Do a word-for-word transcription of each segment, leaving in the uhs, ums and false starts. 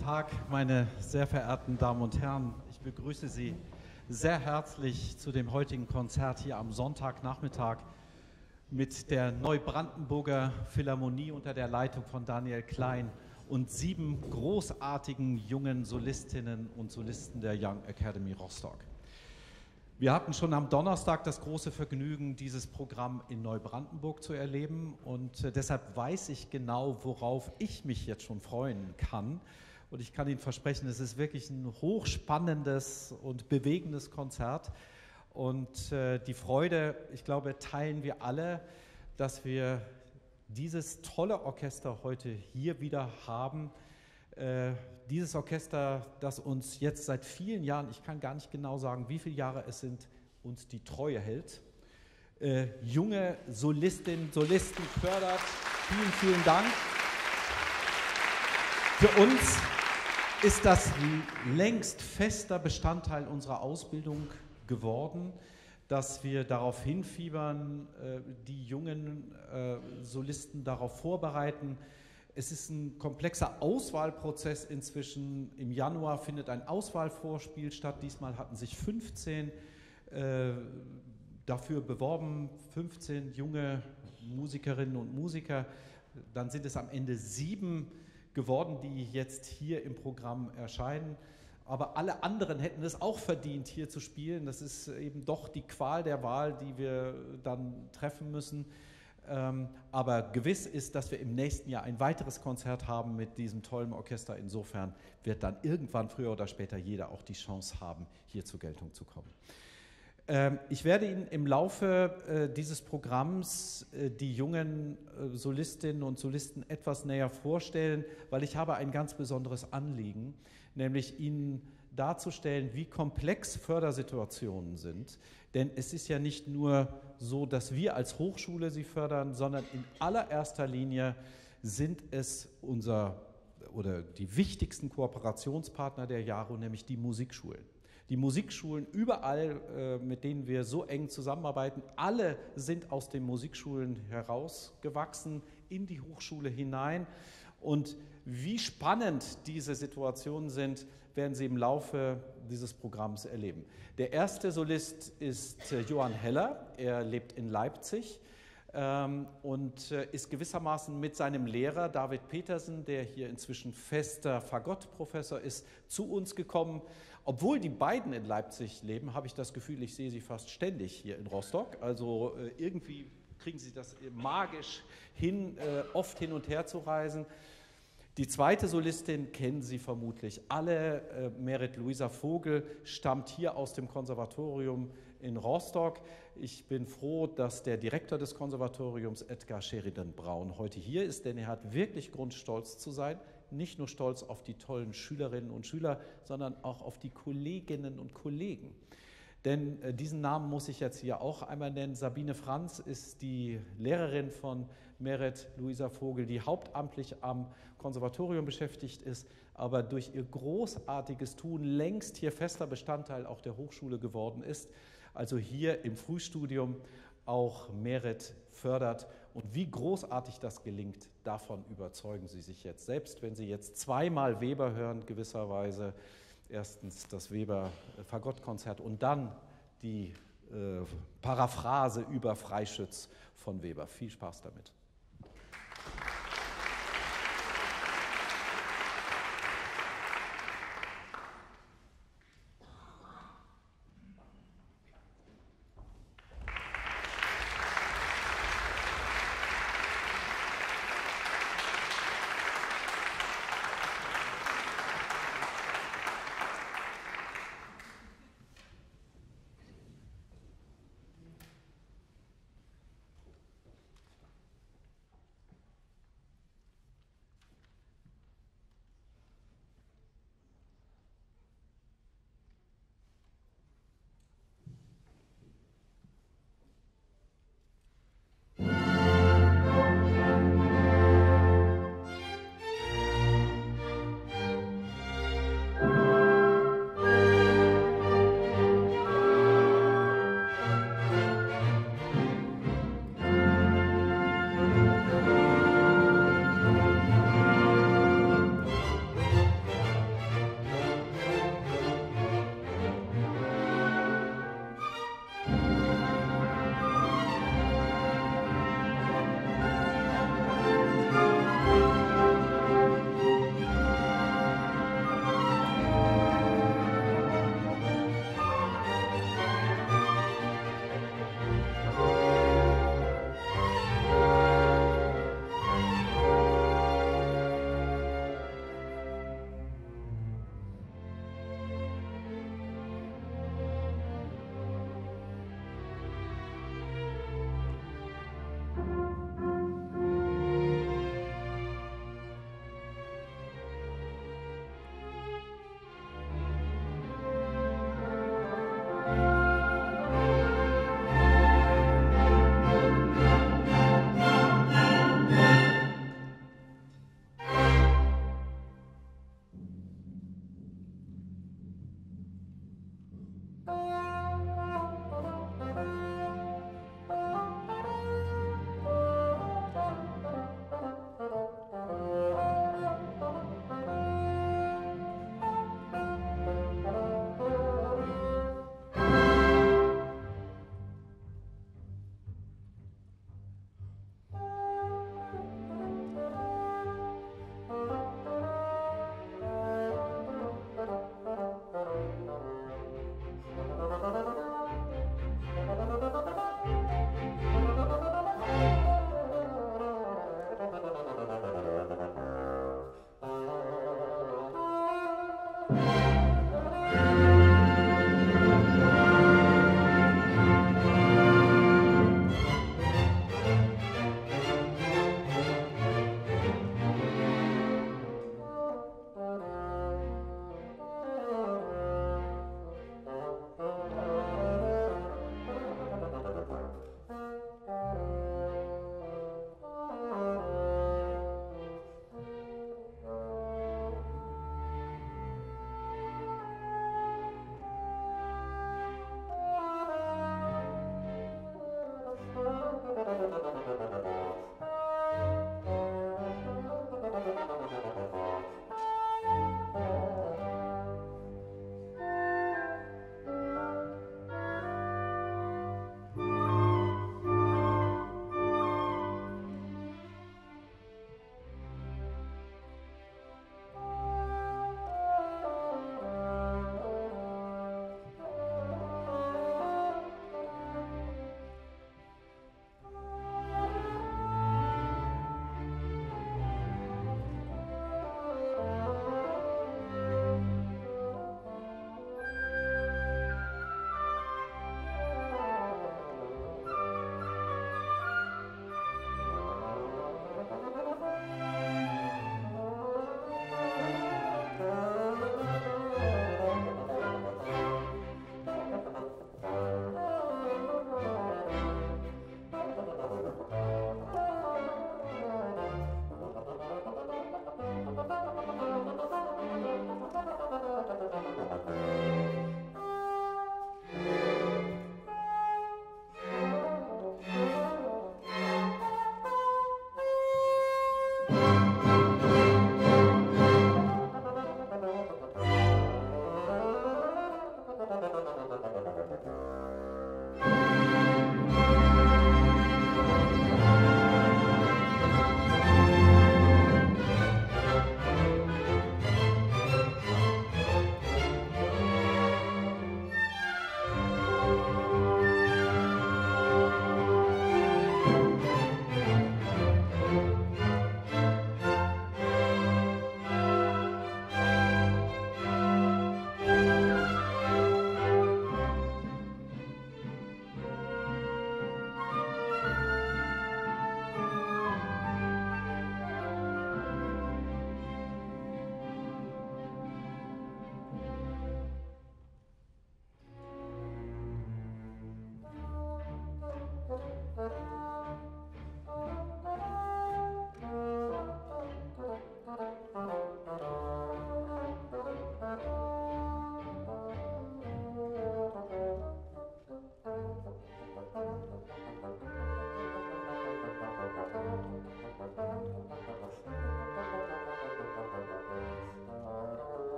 Tag, meine sehr verehrten Damen und Herren. Ich begrüße Sie sehr herzlich zu dem heutigen Konzert hier am Sonntagnachmittag mit der Neubrandenburger Philharmonie unter der Leitung von Daniel Klein und sieben großartigen jungen Solistinnen und Solisten der Young Academy Rostock. Wir hatten schon am Donnerstag das große Vergnügen, dieses Programm in Neubrandenburg zu erleben, und äh, deshalb weiß ich genau, worauf ich mich jetzt schon freuen kann. Und ich kann Ihnen versprechen, es ist wirklich ein hochspannendes und bewegendes Konzert. Und äh, die Freude, ich glaube, teilen wir alle, dass wir dieses tolle Orchester heute hier wieder haben. Äh, dieses Orchester, das uns jetzt seit vielen Jahren, ich kann gar nicht genau sagen, wie viele Jahre es sind, uns die Treue hält. Äh, junge Solistinnen, Solisten fördert. Vielen, vielen Dank. Für uns ist das längst fester Bestandteil unserer Ausbildung geworden, dass wir darauf hinfiebern, äh, die jungen äh, Solisten darauf vorbereiten. Es ist ein komplexer Auswahlprozess inzwischen. Im Januar findet ein Auswahlvorspiel statt. Diesmal hatten sich fünfzehn äh, dafür beworben, fünfzehn junge Musikerinnen und Musiker. Dann sind es am Ende sieben geworden, die jetzt hier im Programm erscheinen. Aber alle anderen hätten es auch verdient, hier zu spielen. Das ist eben doch die Qual der Wahl, die wir dann treffen müssen. Ähm, aber gewiss ist, dass wir im nächsten Jahr ein weiteres Konzert haben mit diesem tollen Orchester. Insofern wird dann irgendwann früher oder später jeder auch die Chance haben, hier zur Geltung zu kommen. Ähm, ich werde Ihnen im Laufe äh, dieses Programms äh, die jungen äh, Solistinnen und Solisten etwas näher vorstellen, weil ich habe ein ganz besonderes Anliegen, nämlich Ihnen darzustellen, wie komplex Fördersituationen sind. Denn es ist ja nicht nur so, dass wir als Hochschule sie fördern, sondern in allererster Linie sind es unser oder die wichtigsten Kooperationspartner der JARO, nämlich die Musikschulen. Die Musikschulen überall, äh, mit denen wir so eng zusammenarbeiten, alle sind aus den Musikschulen herausgewachsen, in die Hochschule hinein. Und wie spannend diese Situationen sind, werden Sie im Laufe dieses Programms erleben. Der erste Solist ist äh, Johann Heller. Er lebt in Leipzig ähm, und äh, ist gewissermaßen mit seinem Lehrer David Petersen, der hier inzwischen fester Fagottprofessor ist, zu uns gekommen. Obwohl die beiden in Leipzig leben, habe ich das Gefühl, ich sehe sie fast ständig hier in Rostock. Also äh, irgendwie kriegen sie das magisch hin, äh, oft hin und her zu reisen. Die zweite Solistin kennen Sie vermutlich alle. Äh, Merit Luisa Vogel stammt hier aus dem Konservatorium in Rostock. Ich bin froh, dass der Direktor des Konservatoriums, Edgar Sheridan-Braun, heute hier ist, denn er hat wirklich Grund, stolz zu sein. Nicht nur stolz auf die tollen Schülerinnen und Schüler, sondern auch auf die Kolleginnen und Kollegen. Denn äh, diesen Namen muss ich jetzt hier auch einmal nennen. Sabine Franz ist die Lehrerin von Merit Luisa Vogel, die hauptamtlich am Konservatorium beschäftigt ist, aber durch ihr großartiges Tun längst hier fester Bestandteil auch der Hochschule geworden ist. Also hier im Frühstudium auch Merit fördert. Und wie großartig das gelingt, davon überzeugen Sie sich jetzt selbst, wenn Sie jetzt zweimal Weber hören, gewisserweise. Erstens das Weber-Fagottkonzert und dann die äh, Paraphrase über Freischütz von Weber. Viel Spaß damit.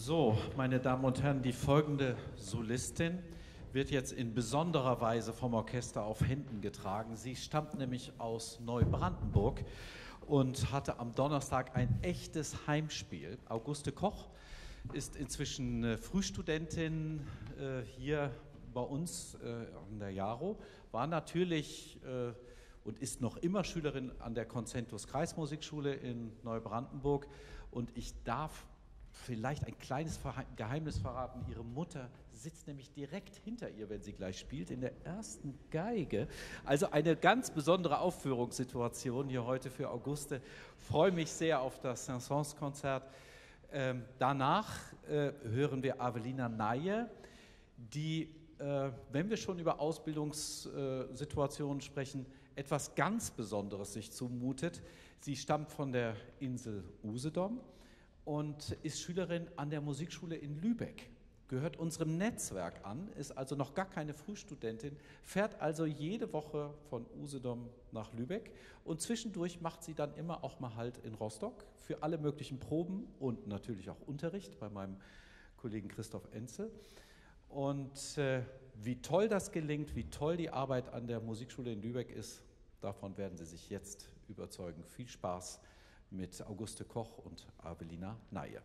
So, meine Damen und Herren, die folgende Solistin wird jetzt in besonderer Weise vom Orchester auf Händen getragen. Sie stammt nämlich aus Neubrandenburg und hatte am Donnerstag ein echtes Heimspiel. Auguste Koch ist inzwischen äh, Frühstudentin äh, hier bei uns äh, an der Jaro, war natürlich äh, und ist noch immer Schülerin an der Concentus Kreismusikschule in Neubrandenburg. Und ich darf vielleicht ein kleines Geheimnis verraten. Ihre Mutter sitzt nämlich direkt hinter ihr, wenn sie gleich spielt, in der ersten Geige. Also eine ganz besondere Aufführungssituation hier heute für Auguste. Freue mich sehr auf das Saint-Saëns-Konzert. Ähm, danach äh, hören wir Avelina Naie, die, äh, wenn wir schon über Ausbildungssituationen sprechen, etwas ganz Besonderes sich zumutet. Sie stammt von der Insel Usedom und ist Schülerin an der Musikschule in Lübeck, gehört unserem Netzwerk an, ist also noch gar keine Frühstudentin, fährt also jede Woche von Usedom nach Lübeck und zwischendurch macht sie dann immer auch mal Halt in Rostock für alle möglichen Proben und natürlich auch Unterricht bei meinem Kollegen Christoph Enzel. Und äh, wie toll das gelingt, wie toll die Arbeit an der Musikschule in Lübeck ist, davon werden Sie sich jetzt überzeugen. Viel Spaß mit Auguste Koch und Avelina Naie.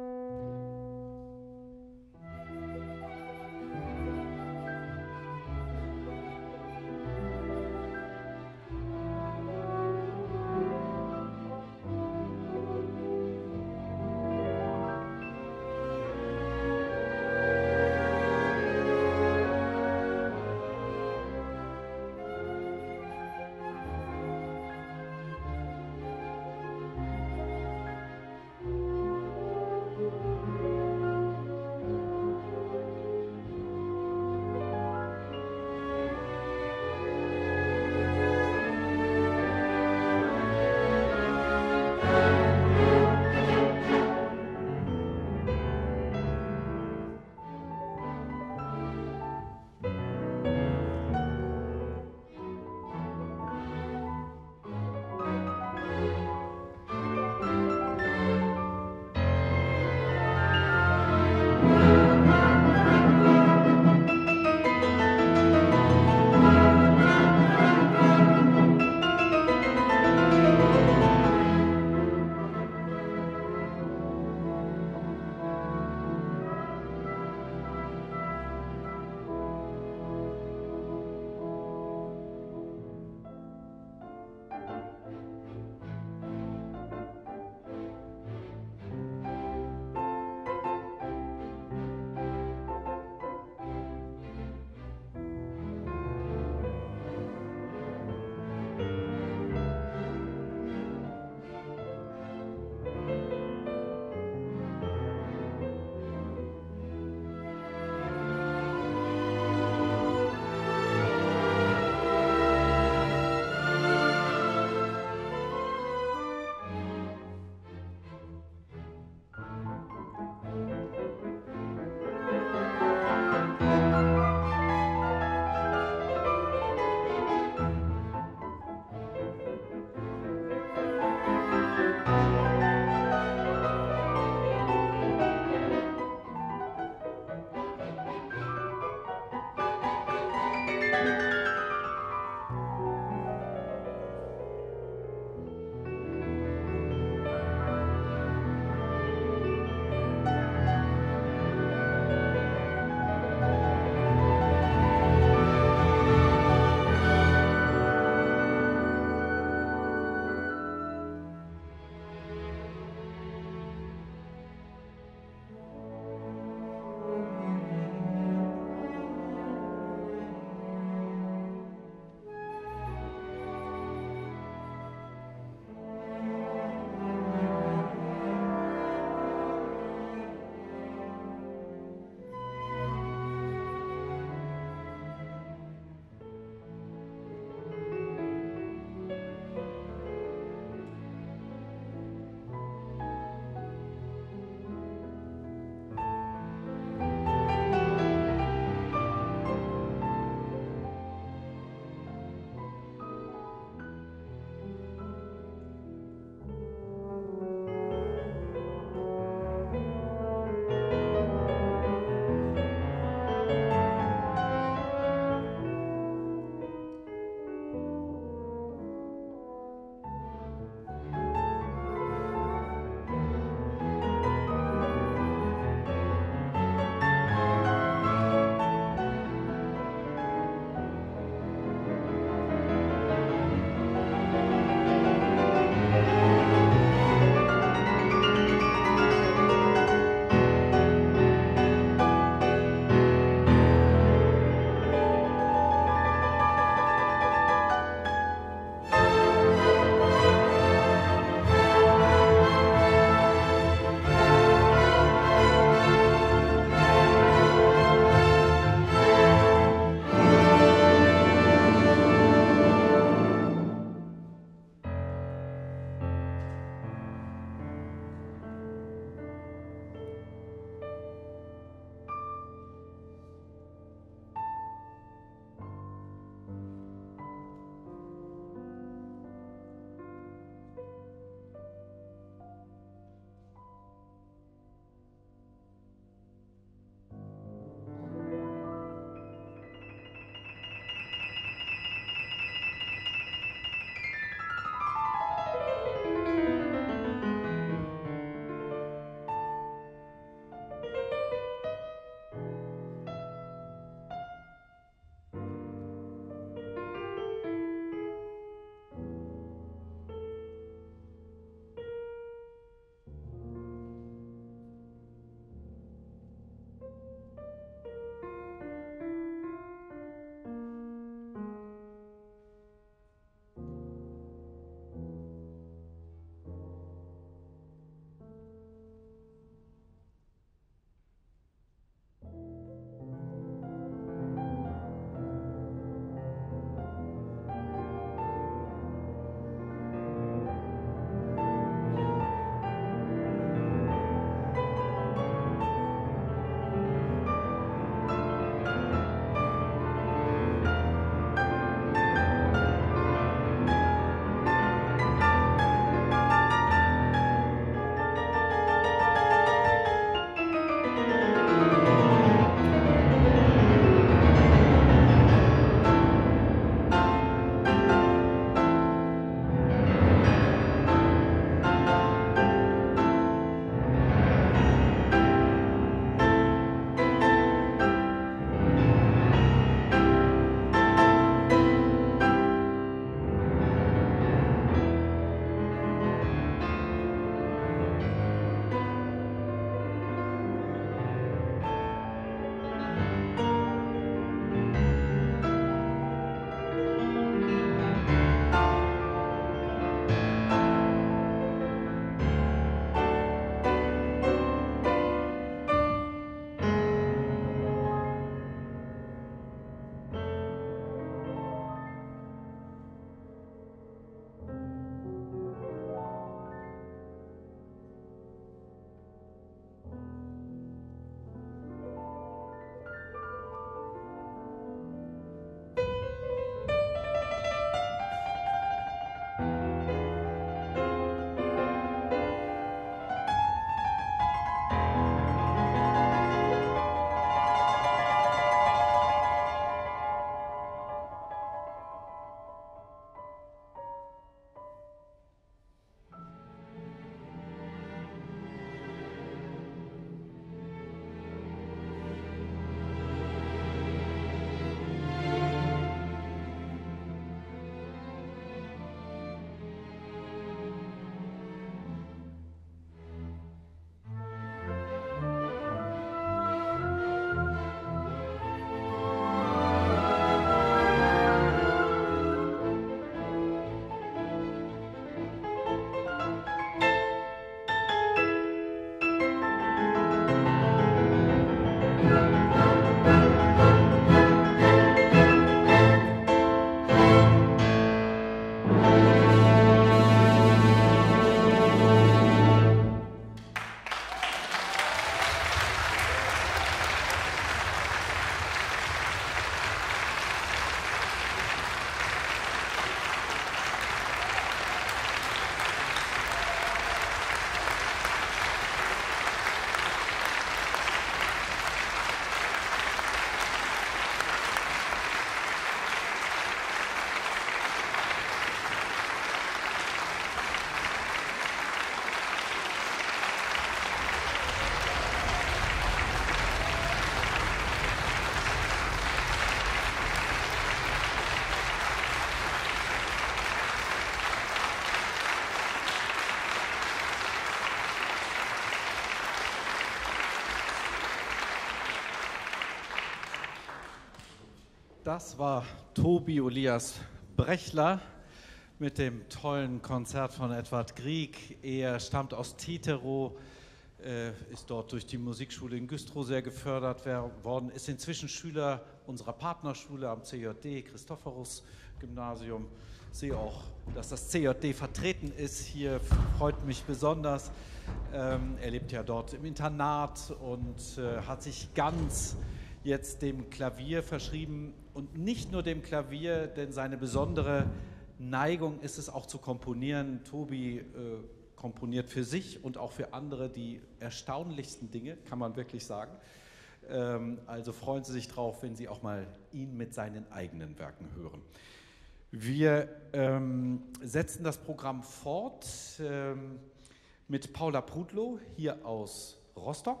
Das war Tobi Olias Brechler mit dem tollen Konzert von Edvard Grieg. Er stammt aus Titerow, äh, ist dort durch die Musikschule in Güstrow sehr gefördert worden, ist inzwischen Schüler unserer Partnerschule am C J D, Christophorus Gymnasium. Ich sehe auch, dass das C J D vertreten ist. Hier freut mich besonders. Ähm, er lebt ja dort im Internat und äh, hat sich ganz jetzt dem Klavier verschrieben und nicht nur dem Klavier, denn seine besondere Neigung ist es auch zu komponieren. Tobi äh, komponiert für sich und auch für andere die erstaunlichsten Dinge, kann man wirklich sagen. Ähm, also freuen Sie sich drauf, wenn Sie auch mal ihn mit seinen eigenen Werken hören. Wir ähm, setzen das Programm fort ähm, mit Paula Prudlow hier aus Rostock.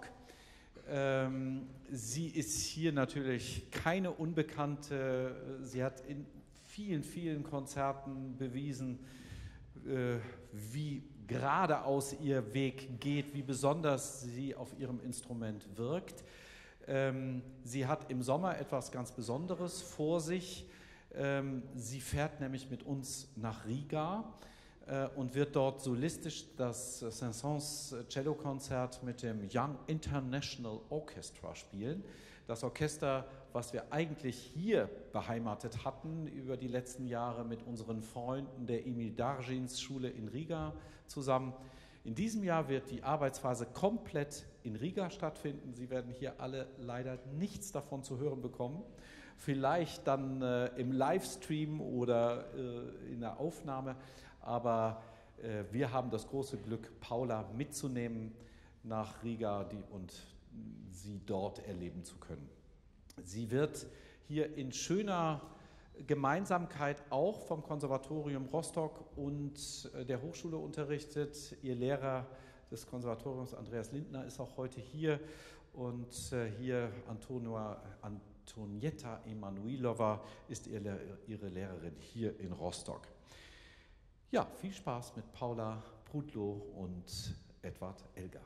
Ähm, sie ist hier natürlich keine Unbekannte. Sie hat in vielen, vielen Konzerten bewiesen, äh, wie geradeaus ihr Weg geht, wie besonders sie auf ihrem Instrument wirkt. Ähm, sie hat im Sommer etwas ganz Besonderes vor sich. Ähm, sie fährt nämlich mit uns nach Riga äh, und wird dort solistisch das Saint-Saëns Cello-Konzert mit dem Young International Orchestra spielen. Das Orchester, was wir eigentlich hier beheimatet hatten über die letzten Jahre mit unseren Freunden der Emil Dargins Schule in Riga zusammen. In diesem Jahr wird die Arbeitsphase komplett in Riga stattfinden. Sie werden hier alle leider nichts davon zu hören bekommen. Vielleicht dann äh, im Livestream oder äh, in der Aufnahme, aber äh, wir haben das große Glück, Paula mitzunehmen nach Riga die, und sie dort erleben zu können. Sie wird hier in schöner Gemeinsamkeit auch vom Konservatorium Rostock und äh, der Hochschule unterrichtet. Ihr Lehrer des Konservatoriums, Andreas Lindner, ist auch heute hier und äh, hier Antonia Antonietta Emanuilova ist ihre, ihre Lehrerin hier in Rostock. Ja, viel Spaß mit Paula Prudlow und Edvard Elgar.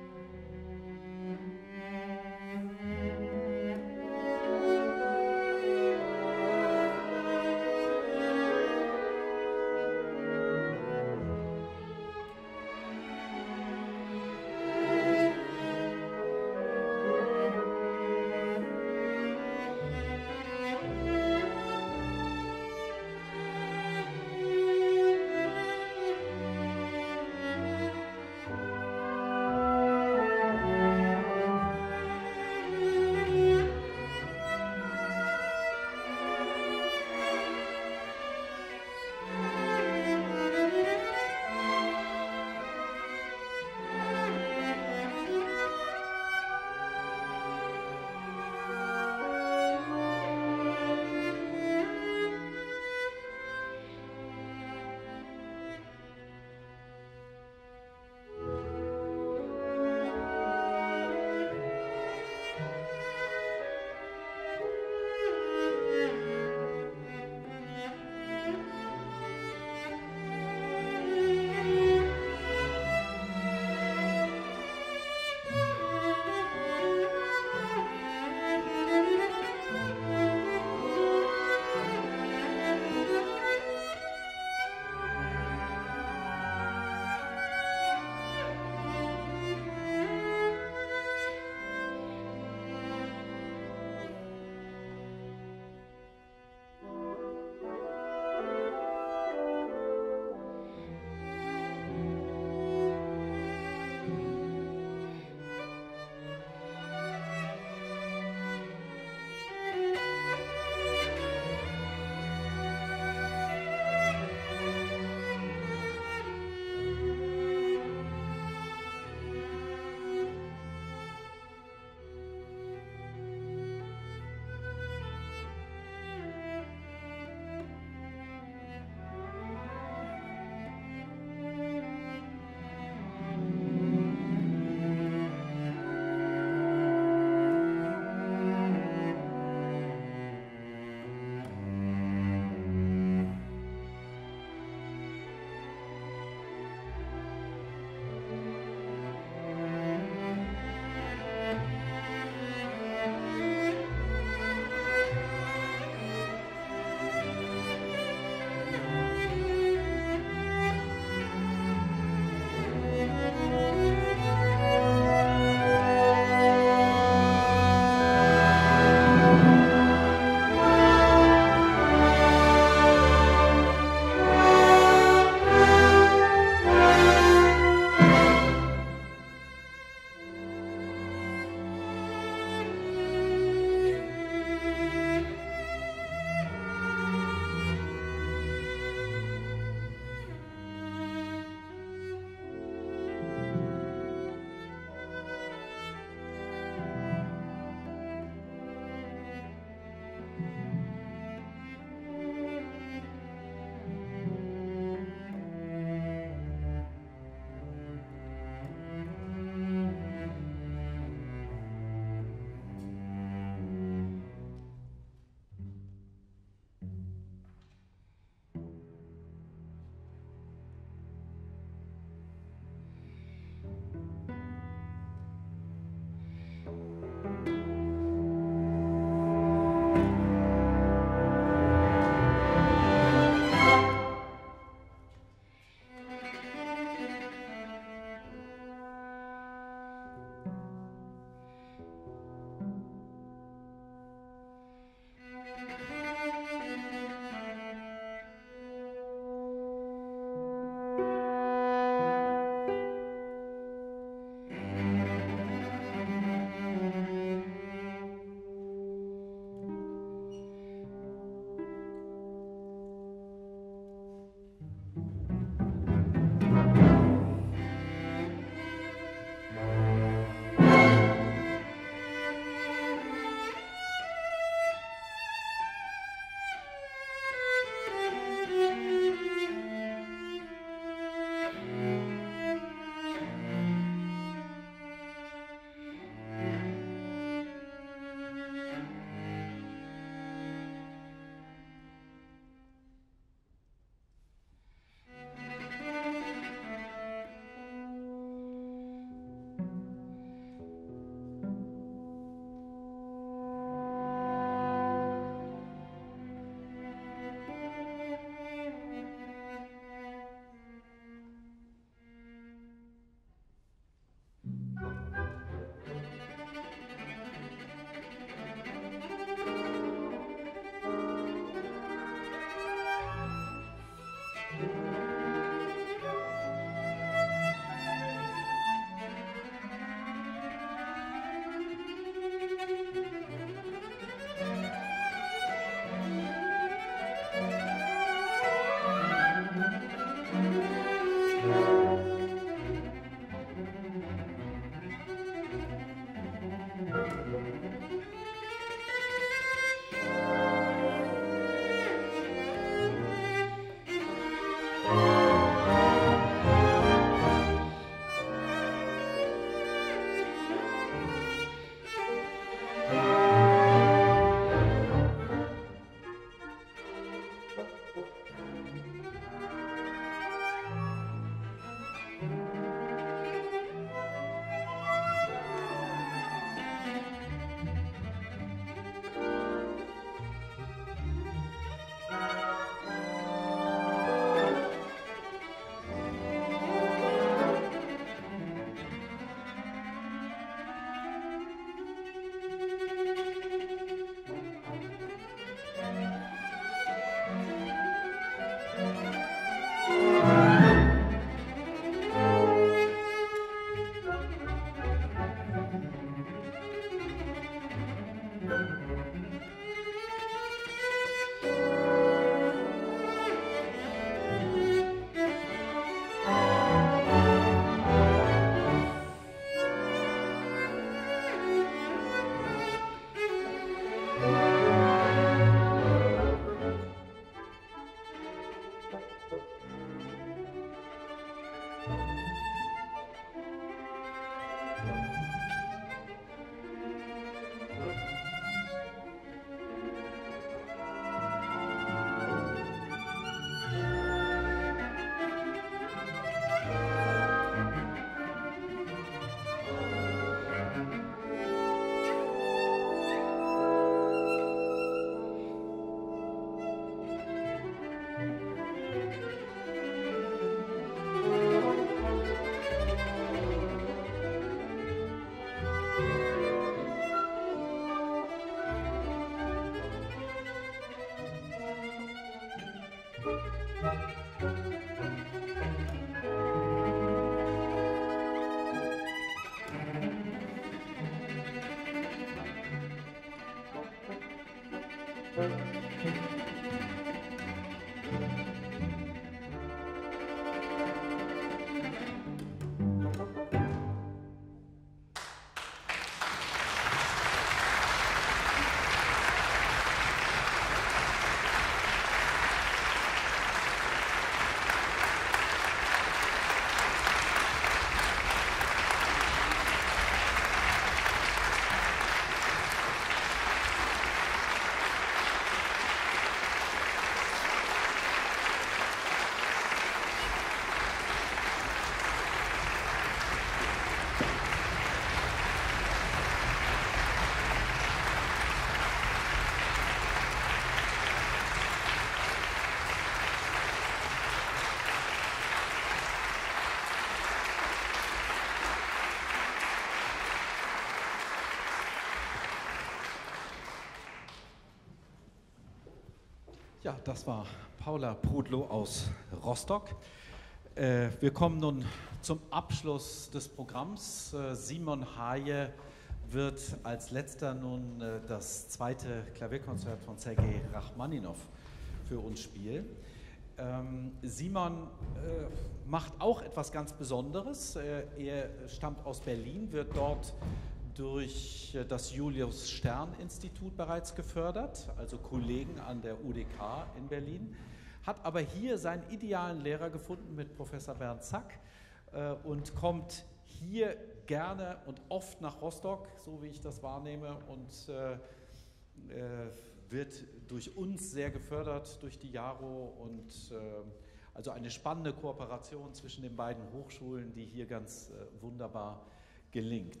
Ja, das war Paula Prudlow aus Rostock. Äh, wir kommen nun zum Abschluss des Programms. Äh, Simon Haje wird als letzter nun äh, das zweite Klavierkonzert von Sergei Rachmaninow für uns spielen. Ähm, Simon äh, macht auch etwas ganz Besonderes. Äh, er stammt aus Berlin, wird dort durch das Julius-Stern-Institut bereits gefördert, also Kollegen an der U D K in Berlin, hat aber hier seinen idealen Lehrer gefunden mit Professor Bernd Zack äh, und kommt hier gerne und oft nach Rostock, so wie ich das wahrnehme, und äh, äh, wird durch uns sehr gefördert, durch die Jaro, und äh, also eine spannende Kooperation zwischen den beiden Hochschulen, die hier ganz äh, wunderbar gelingt.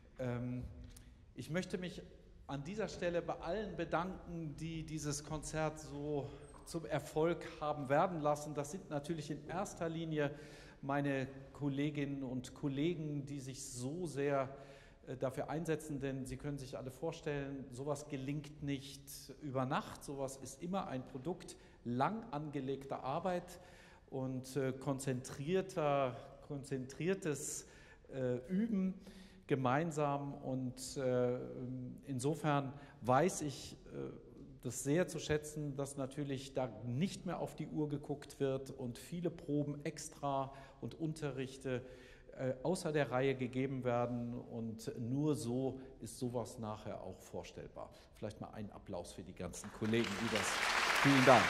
Ich möchte mich an dieser Stelle bei allen bedanken, die dieses Konzert so zum Erfolg haben werden lassen. Das sind natürlich in erster Linie meine Kolleginnen und Kollegen, die sich so sehr dafür einsetzen, denn Sie können sich alle vorstellen, sowas gelingt nicht über Nacht, sowas ist immer ein Produkt lang angelegter Arbeit und konzentrierter, konzentriertes Üben gemeinsam, und äh, insofern weiß ich äh, das sehr zu schätzen, dass natürlich da nicht mehr auf die Uhr geguckt wird und viele Proben extra und Unterrichte äh, außer der Reihe gegeben werden, und nur so ist sowas nachher auch vorstellbar. Vielleicht mal einen Applaus für die ganzen Kollegen, die das. Vielen Dank.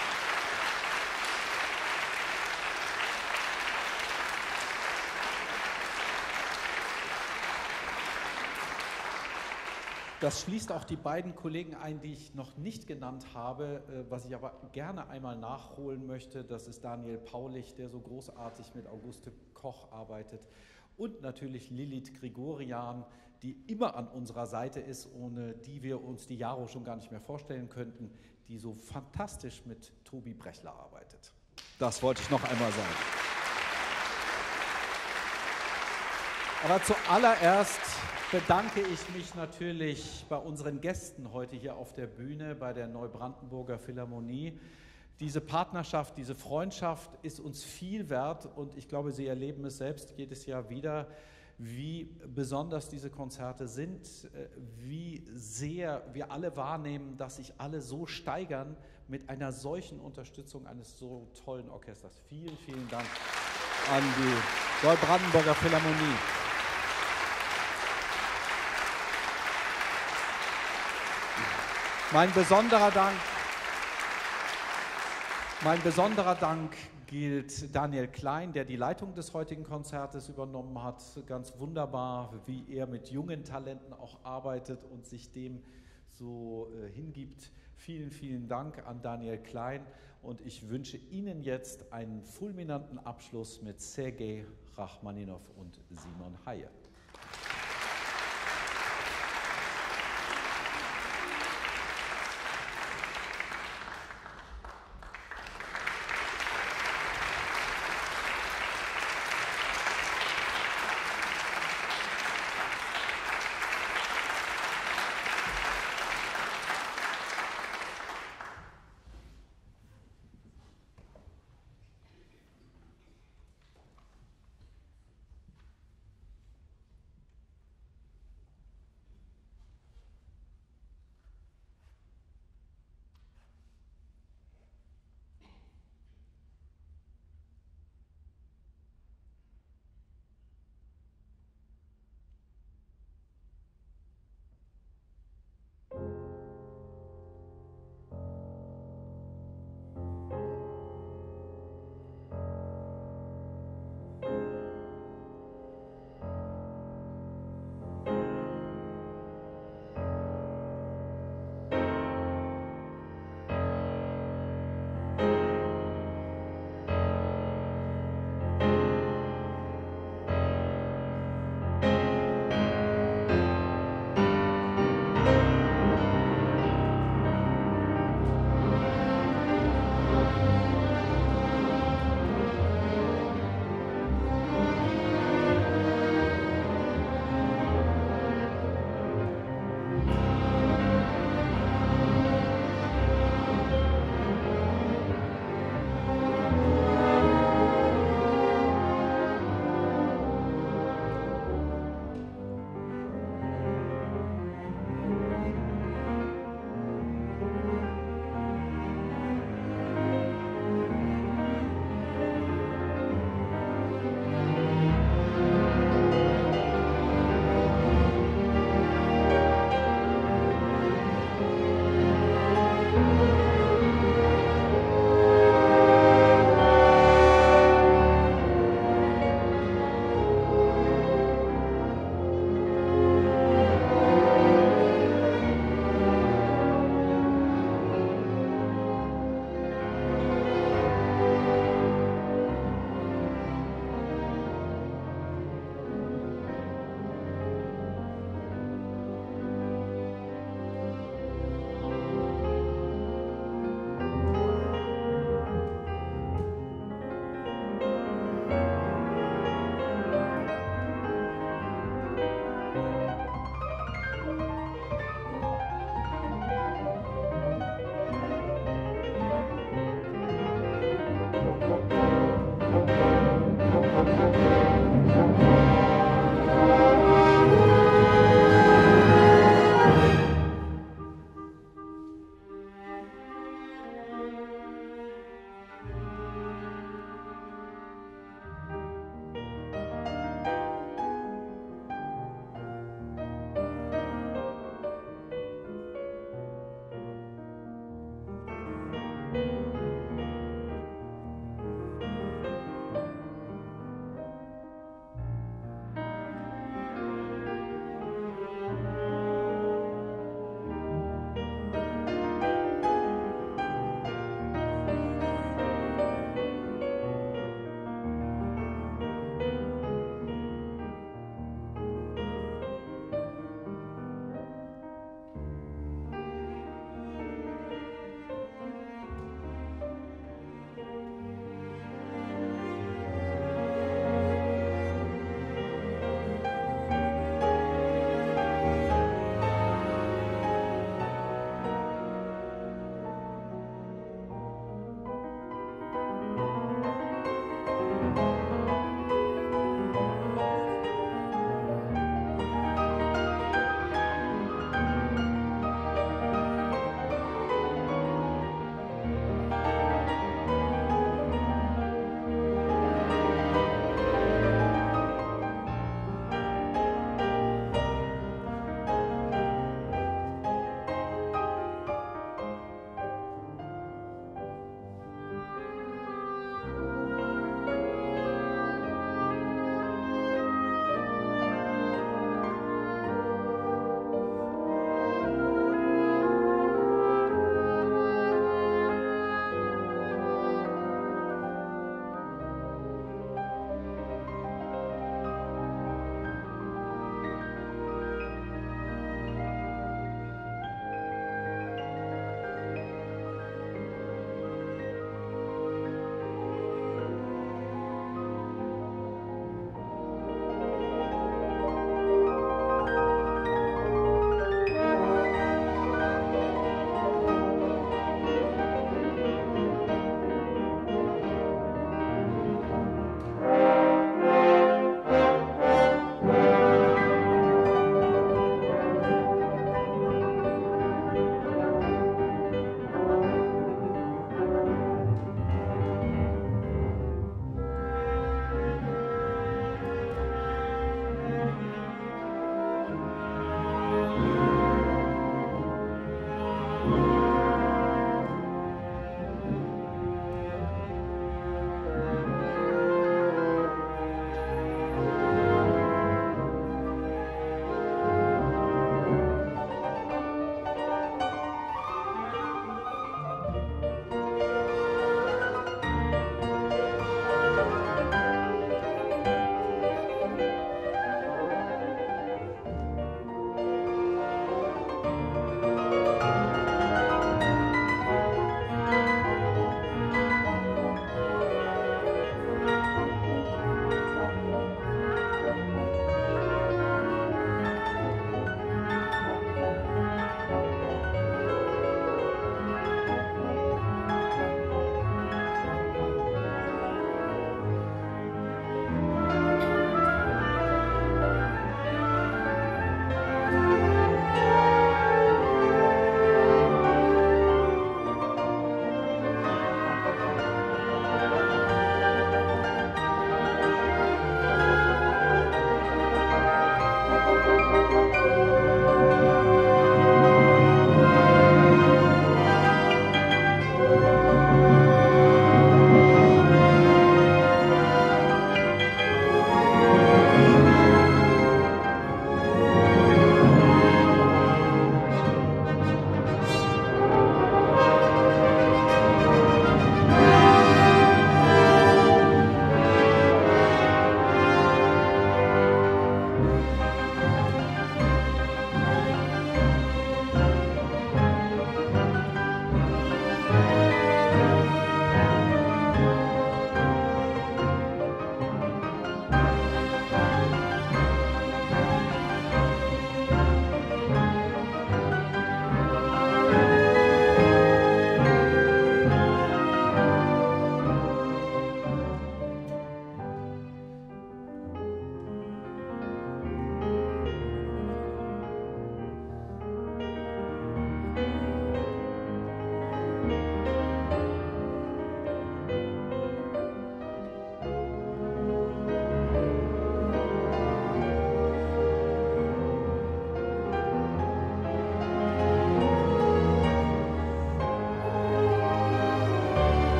Das schließt auch die beiden Kollegen ein, die ich noch nicht genannt habe, was ich aber gerne einmal nachholen möchte. Das ist Daniel Paulich, der so großartig mit Auguste Koch arbeitet, und natürlich Lilith Grigorian, die immer an unserer Seite ist, ohne die wir uns die Jaro schon gar nicht mehr vorstellen könnten, die so fantastisch mit Tobi Brechler arbeitet. Das wollte ich noch einmal sagen. Aber zuallererst bedanke ich mich natürlich bei unseren Gästen heute hier auf der Bühne, bei der Neubrandenburger Philharmonie. Diese Partnerschaft, diese Freundschaft ist uns viel wert, und ich glaube, Sie erleben es selbst jedes Jahr wieder, wie besonders diese Konzerte sind, wie sehr wir alle wahrnehmen, dass sich alle so steigern mit einer solchen Unterstützung eines so tollen Orchesters. Vielen, vielen Dank an die Neubrandenburger Philharmonie. Mein besonderer Dank, mein besonderer Dank gilt Daniel Klein, der die Leitung des heutigen Konzertes übernommen hat. Ganz wunderbar, wie er mit jungen Talenten auch arbeitet und sich dem so äh, hingibt. Vielen, vielen Dank an Daniel Klein, und ich wünsche Ihnen jetzt einen fulminanten Abschluss mit Sergei Rachmaninow und Simon Haje.